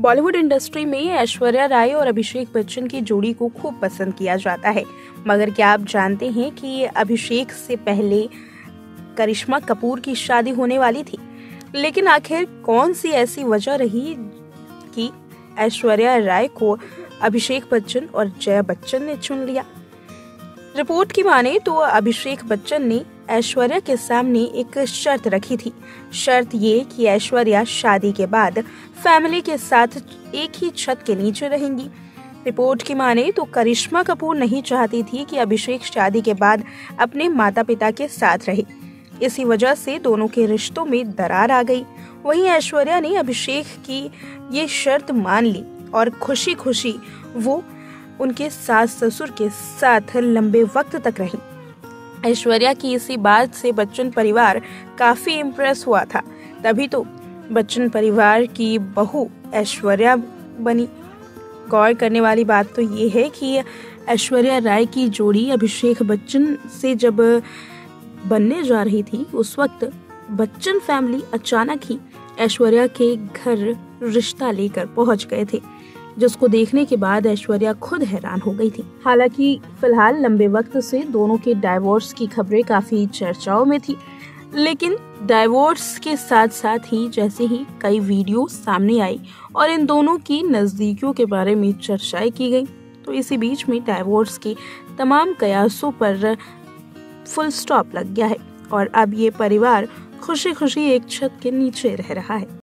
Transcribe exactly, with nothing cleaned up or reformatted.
Bollywood industry में ऐश्वर्या राय और अभिषेक बच्चन की जोड़ी को खूब पसंद किया जाता है। मगर क्या आप जानते हैं कि अभिषेक से पहले करिश्मा कपूर की शादी होने वाली थी? लेकिन आखिर कौन सी ऐसी वजह रही कि ऐश्वर्या राय को अभिषेक बच्चन और जया बच्चन ने चुन लिया? रिपोर्ट की माने तो अभिषेक बच्चन ने ऐश्वर्या के सामने एक शर्त रखी थी। शर्त ये कि ऐश्वर्या शादी के बाद फैमिली के साथ एक ही छत के नीचे रहेंगी। रिपोर्ट की माने तो करिश्मा कपूर नहीं चाहती थी कि अभिषेक शादी के बाद अपने माता पिता के साथ रहे। इसी वजह से दोनों के रिश्तों में दरार आ गई। वहीं ऐश्वर्या ने अभिषेक की ये शर्त मान ली और खुशी खुशी वो उनके सास ससुर के साथ लंबे वक्त तक रही। ऐश्वर्या की इसी बात से बच्चन परिवार काफी इम्प्रेस हुआ था, तभी तो बच्चन परिवार की बहू ऐश्वर्या बनी। गौर करने वाली बात तो ये है कि ऐश्वर्या राय की जोड़ी अभिषेक बच्चन से जब बनने जा रही थी, उस वक्त बच्चन फैमिली अचानक ही ऐश्वर्या के घर रिश्ता लेकर पहुंच गए थे, जिसको देखने के बाद ऐश्वर्या खुद हैरान हो गई थी। हालांकि फिलहाल लंबे वक्त से दोनों के डाइवोर्स की खबरें काफी चर्चाओं में थी, लेकिन डाइवोर्स के साथ साथ ही जैसे ही कई वीडियो सामने आई और इन दोनों की नजदीकियों के बारे में चर्चाएं की गई, तो इसी बीच में डाइवोर्स के तमाम कयासों पर फुल स्टॉप लग गया है और अब ये परिवार खुशी खुशी एक छत के नीचे रह रहा है।